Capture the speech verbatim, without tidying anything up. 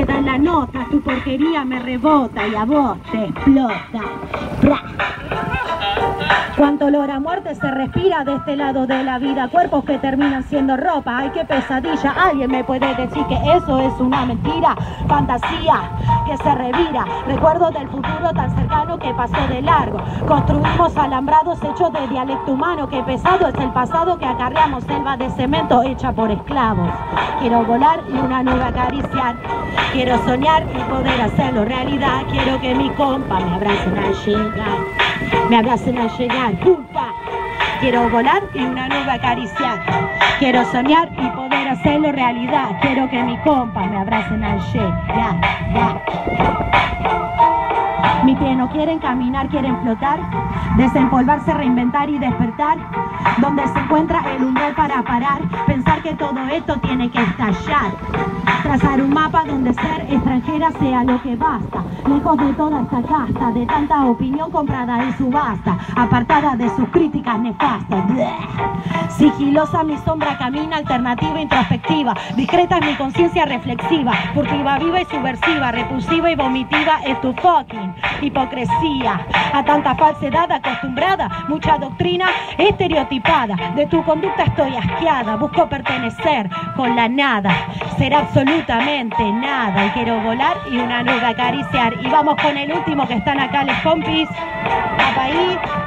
da la nota, tu porquería me rebota y a vos te explota. ¡Bra! Cuánto olor a muerte se respira de este lado de la vida. Cuerpos que terminan siendo ropa. Ay, qué pesadilla. Alguien me puede decir que eso es una mentira. Fantasía que se revira. Recuerdo del futuro tan cercano que pasó de largo. Construimos alambrados hechos de dialecto humano. Qué pesado es el pasado que acarreamos. Selva de cemento hecha por esclavos. Quiero volar y una nube acariciar. Quiero soñar y poder hacerlo realidad. Quiero que mi compa me abracen al llegar. Me abracen al llegar, culpa. Quiero volar y una nube acariciar. Quiero soñar y poder hacerlo realidad. Quiero que mi compa me abracen al llegar. Ya. Mi pie no quieren caminar, quieren flotar. Desempolvarse, reinventar y despertar. Donde se encuentra el umbral para parar. Pensar que todo esto tiene que estallar. Trazar un mapa donde ser extranjera sea lo que basta. Lejos de toda esta casta, de tanta opinión comprada en subasta, apartada de sus críticas nefastas. Bleh. Sigilosa mi sombra camina, alternativa introspectiva. Discreta es mi conciencia reflexiva, furtiva, viva y subversiva, repulsiva y vomitiva es tu fucking hipocresía. A tanta falsedad acostumbrada, mucha doctrina estereotipada. De tu conducta estoy asqueada, busco pertenecer con la nada, ser absolutamente nada. Y quiero volar y una nube acariciar. Y vamos con el último que están acá los compis. Papá ahí.